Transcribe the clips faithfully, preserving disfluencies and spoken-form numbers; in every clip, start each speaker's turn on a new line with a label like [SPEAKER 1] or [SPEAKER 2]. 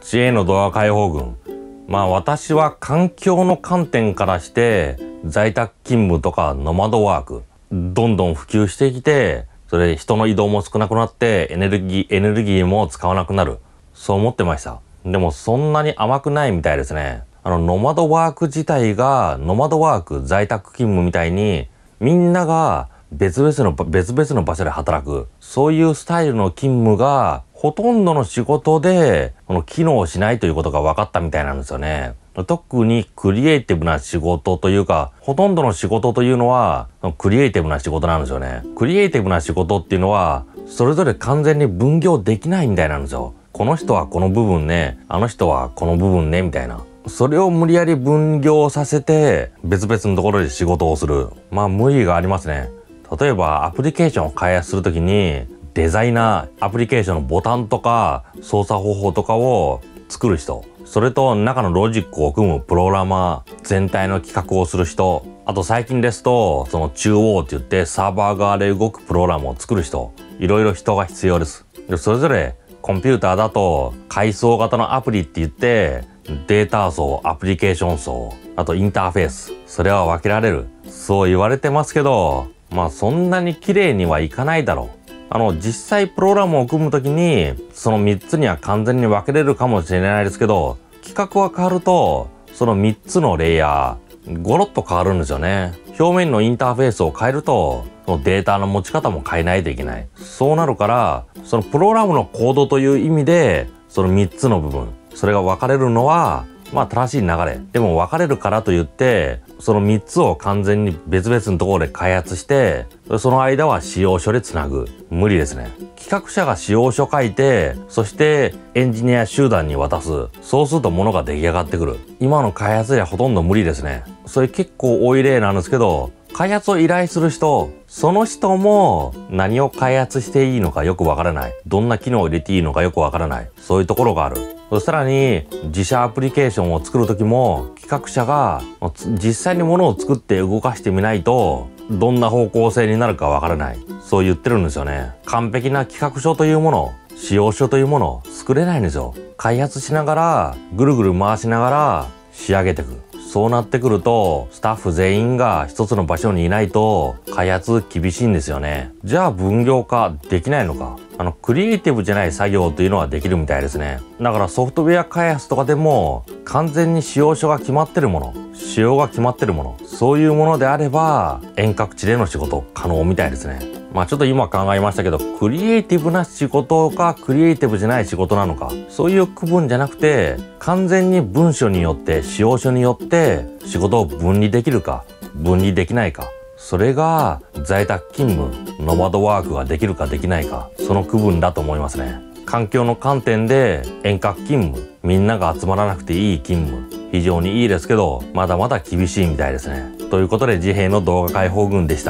[SPEAKER 1] 自衛の動画解放軍。まあ私は環境の観点からして在宅勤務とかノマドワークどんどん普及してきて、それ人の移動も少なくなってエネルギーエネルギーも使わなくなる、そう思ってました。でもそんなに甘くないみたいですね。あのノマドワーク自体がノマドワーク在宅勤務みたいにみんなが別々の別々の場所で働く、そういうスタイルの勤務がほとんどの仕事でこの機能しないということが分かったみたいなんですよね。特にクリエイティブな仕事というか、ほとんどの仕事というのはクリエイティブな仕事なんですよね。クリエイティブな仕事っていうのはそれぞれ完全に分業できないみたいなんですよ。この人はこの部分ね、あの人はこの部分ねみたいな。それを無理やり分業させて別々のところで仕事をする。まあ無理がありますね。例えばアプリケーションを開発するときにデザイナー、アプリケーションのボタンとか操作方法とかを作る人、それと中のロジックを組むプログラマー、全体の企画をする人、あと最近ですとその中央って言ってサーバー側で動くプログラムを作る人、いろいろ人が必要です。でそれぞれコンピューターだと階層型のアプリって言ってデータ層、アプリケーション層、あとインターフェース、それは分けられる、そう言われてますけど、まあそんなに綺麗にはいかないだろう。あの実際プログラムを組むときにそのみっつには完全に分けれるかもしれないですけど、企画は変わるとそのみっつのレイヤーゴロッと変わるんですよね。表面のインターフェースを変えるとそのデータの持ち方も変えないといけない。そうなるからそのプログラムのコードという意味でそのみっつの部分、それが分かれるのはまあ正しい流れ。でも分かれるからといってそのみっつを完全に別々のところで開発してその間は仕様書でつなぐ、無理ですね。企画者が仕様書書いてそしてエンジニア集団に渡す、そうすると物が出来上がってくる。今の開発ではほとんど無理ですね。それ結構多い例なんですけど、開発を依頼する人、その人も何を開発していいのかよくわからない、どんな機能を入れていいのかよくわからない、そういうところがある。さらに自社アプリケーションを作る時も企画者が実際に物を作って動かしてみないとどんな方向性になるかわからない、そう言ってるんですよね。完璧な企画書というもの、仕様書というもの作れないんですよ。開発しながらぐるぐる回しながら仕上げていく。そうなってくるとスタッフ全員が一つの場所にいないと開発厳しいんですよね。じゃあ分業化できないのか。あのクリエイティブじゃない作業というのはできるみたいですね。だからソフトウェア開発とかでも完全に仕様書が決まってるもの、仕様が決まってるもの、そういうものであれば遠隔地での仕事可能みたいですね。まあちょっと今考えましたけど、クリエイティブな仕事かクリエイティブじゃない仕事なのか、そういう区分じゃなくて完全に文書によって仕様書によって仕事を分離できるか分離できないか、それが在宅勤務、ノマドワークができるかできないか、その区分だと思いますね。環境の観点で遠隔勤務、みんなが集まらなくていい勤務、非常にいいですけどまだまだ厳しいみたいですね。ということで自閉の動画解放軍でした。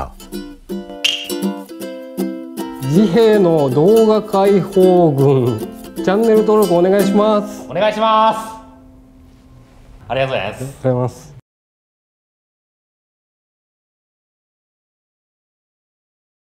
[SPEAKER 2] 自閉の動画解放軍、チャンネル登録お願いします。
[SPEAKER 3] お願いします。ありがとうございます。
[SPEAKER 2] ありがとうございます。